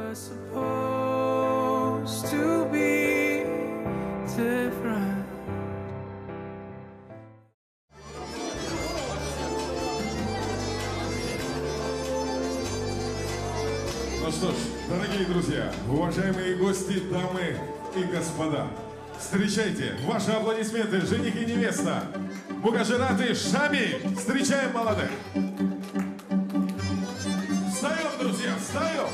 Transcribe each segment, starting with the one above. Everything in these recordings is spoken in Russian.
was supposed to be different. Ну что ж, дорогие друзья, уважаемые гости, дамы и господа, встречайте, ваши аплодисменты, жених и невеста, Мухаджират и Шами. Встречаем молодых. Встаем, друзья, встаем.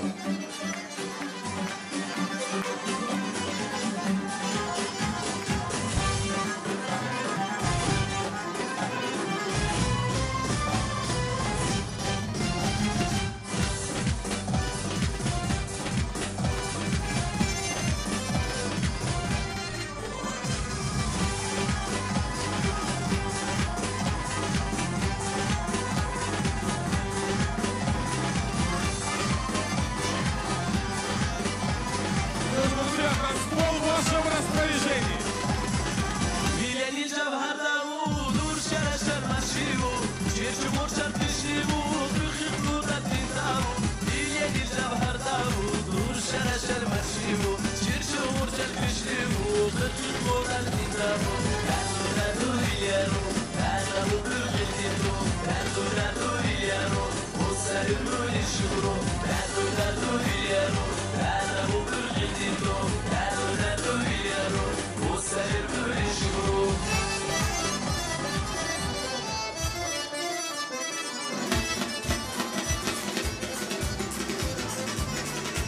Танцпол в вашем распоряжении.